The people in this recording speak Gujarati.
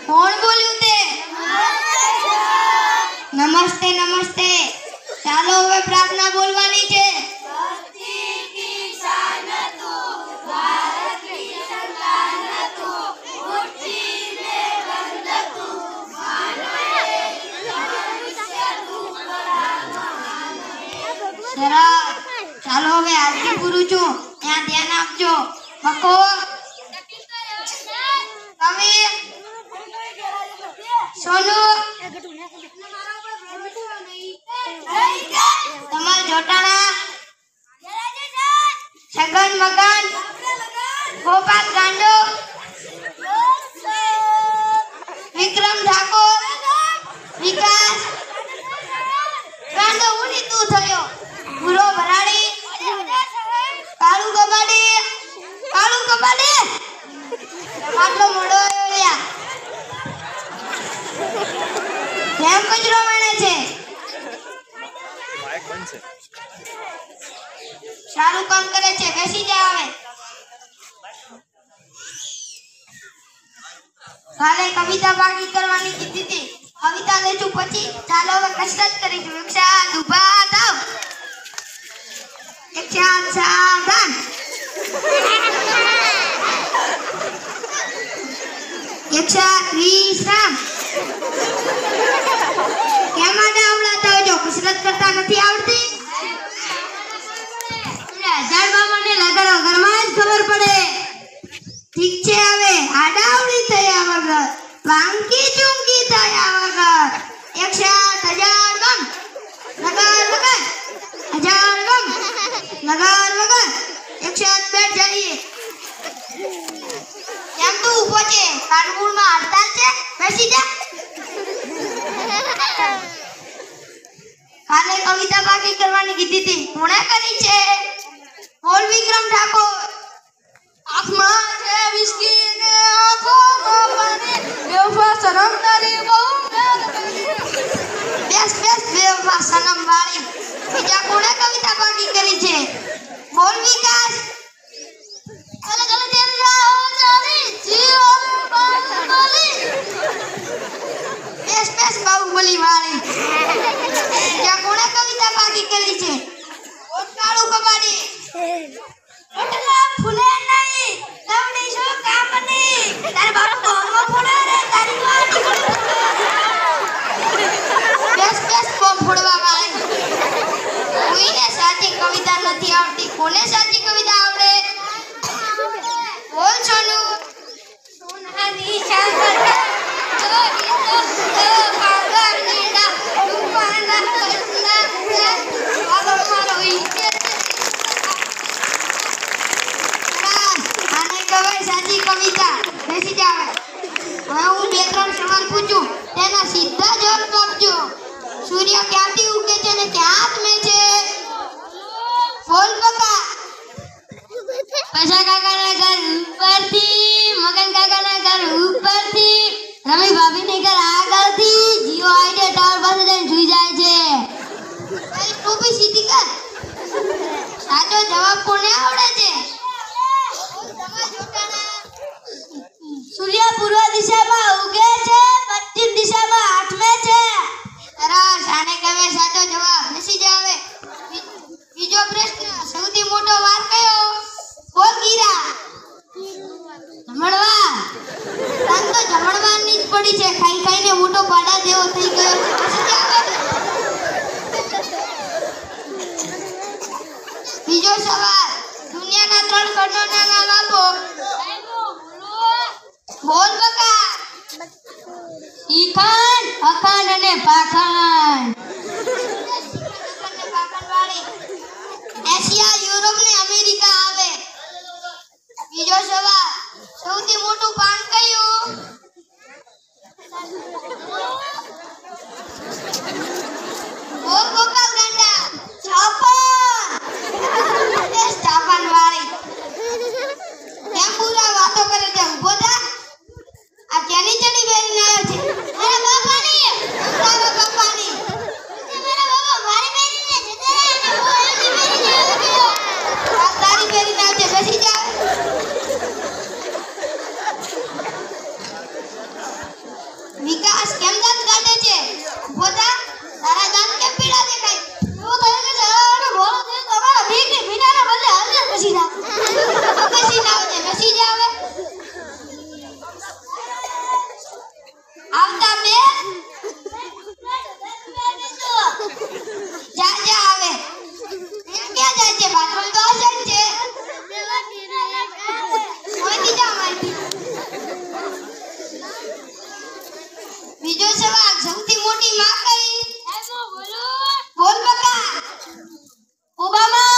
કોણ બોલ્યું તે? નમસ્તે નમસ્તે. ચાલો હવે પ્રાર્થના બોલવાની છે. ચાલો હવે આરતી પૂરું છું, ત્યાં ધ્યાન આપજો. બકો કવિ સોનુ તમાર જોટાણા છગન મગન ગોપાલ ગાંડો વિક્રમ ઠાકોર વિકાસ ગાંડો ઉની તું થયો પૂરો ભરાડી કાળુ કબાડી આટલો મોડો આવ્યો કેમ કચરો વણે છે? સારું કામ કરે છે, બેસી જા. હવે કાલે કવિતા બાકી કરવાની કીધી હતી, કવિતા લેશું પછી. ચાલો હવે કસરત કરીશું. એક સાથ ઊભા થાવ, એક સાથ સાવધાન, એક સાથ વિશ્રામ. કેમ આડા આવડાતા હોય? જો કસરત કરતા નથી આવડતી. હજાર બાબાને લગાડો, ઘરમાં જ ખબર પડે. ઠીક છે, હવે આડાવડી થયા વગર, વાંકી ચૂંકી થયા વગર. એક સાથ હજાર બમ લગાડ વગર, હજાર બમ લગાડ વગર. એક સાથ બેઠ જઈએ. કેમ તું ઊભો છે? કાનપુરમાં હડતાલ છે, બેસી જા. કાલે કવિતા બાકી કરવાની કીધી હતી, કોણે કરી છે? બોલ વિક્રમ ઠાકોર. આંખમાં છે વિસ્કી ને આંખોમાં પાણી, બેવફા સનમ તારી બહુ બેસ બેવફા સનમ વાળી. બીજા કોણે કવિતા બાકી કરી છે? બોલ વિકાસ. કલે કલે તેરી રાહો ચાલી જીવન બાહુબલી. બેસ બાહુબલી વાળી. બીજા કોણે કવિતા બાકી કરી છે? બોલ કાળુ કબાડી. ઓટલા ફૂલે નહીં લવડી શું કામની, તાર બાપ બોમ્બો ફોડે રે તારી વાટી. બેસ બોમ્બ ફોડવા વાળી. કોઈને સાચી કવિતા નથી આવડતી. કોને સાચી કવિતા આવડે? બોલ સોનુ. સોનાની ચાદર જોઈ તો પાગલ નીડા રૂપાના કસના આલો મારો ઈકે. આને કહેવાય સાચી કવિતા. બેસી જાવ. હવે હું બે ત્રણ સવાલ પૂછું, તેના સીધા જવાબ આપજો. સૂર્ય ક્યાંથી ઉગે છે ને ક્યાં આથમે છે? બોલ બકા. પૈસા કાકાના ઘર ઉપરથી, મગન કાકાના ઘર ઉપરથી, રમી ભાભીને ઘર આગળથી, જીઓ આઈડિયા ટાવર પાસે જઈને સુઈ જાય છે. તારી ટોપી સીધી કર. સાચો જવાબ કોને આવડે છે? સૂર્ય પૂર્વ દિશામાં ઉગે છે, પશ્ચિમ દિશામાં આથમે છે. સરસ. આને કહેવાય સાચો જવાબ. બેસી જા. હવે બીજો પ્રશ્ન, સૌથી મોટો વાર કયો? બોલ ગીરા. જમણવાર. તન તો જમણવારની જ પડી છે, ખાઈને મોટો પાડા જેવો થઈ ગયો. બેસી જા. બીજો સવાલ, દુનિયાના 3 ખંડોના નામ આપો. બોલ બકા. ઈખંડ, અખંડ અને પાખંડ. એશિયા, યુરોપ ને અમેરિકા આવે. બીજો સવાલ, સૌથી મોટું પાન કયું? બોલ ગોપાલ ગાંડા. જાપાન વાળી. કેમ પૂરા વાતો કરે છે? ઉભો થા. આ કેની ચડી બેરીને આવ્યો છે? મારા બાપાની. તારા બાપાની. મારા બાપા મારી બેરીને જતા રહ્યા ને હું એની બેરીને આવી ગયો. આ તારી બેરીને આવજે. બેસી જા. બીજો સવાલ સૌથી મોટી માં કઈ બોલ બકા ઓબામા